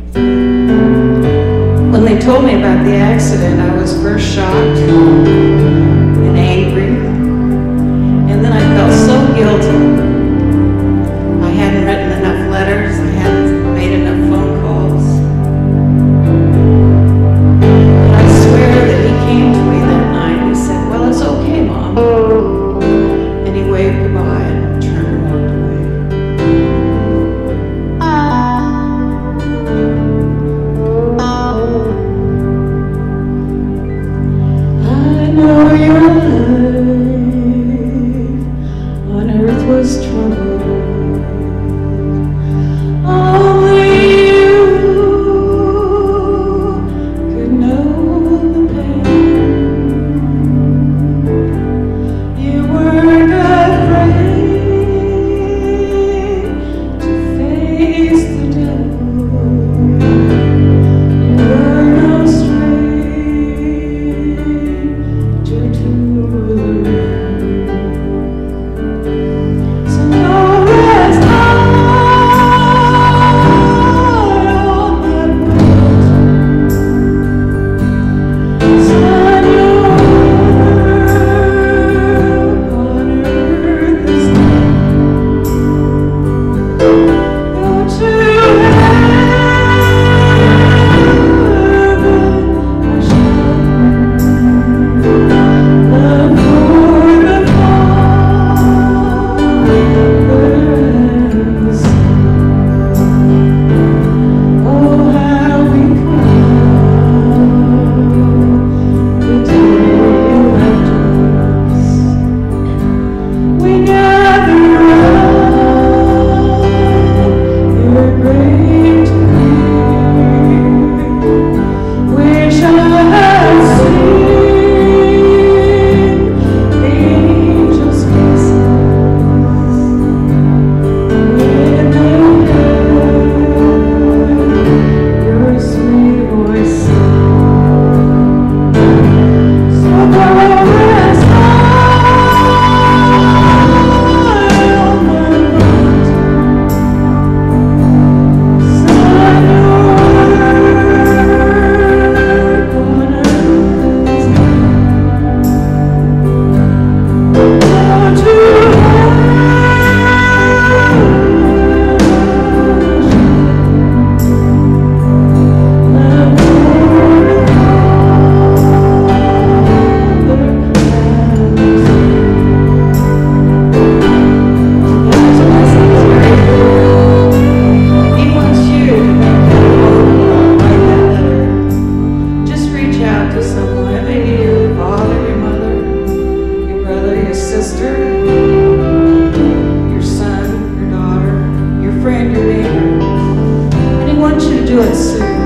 When they told me about the accident, I was first shocked and angry, and then I felt so guilty. I hadn't written enough letters, I hadn't made enough phone calls. And I swear that he came to me that night and he said, "Well, it's okay, Mom." And he waved goodbye and turned and walked away. I know your life on earth was troubled. Only you could know the pain. You weren't afraid to face the devil. You were no stranger to the rain. So no rest high on that mountain. Son, your work on earth is done. Go to heaven, I shall love for the Father and the Son. Oh, how we cried the day you left us. We gather round your grave to weep. Wish I had seen the angels' faces when they heard your sweet voice sing. So go rest high on the mountain. Son, your work on earth is done. Go to He wants you to make that phone call, write that letter. Just reach out to someone. It may be your father, your mother, your brother, your sister, your son, your daughter, your friend, your neighbor. And he wants you to do it soon.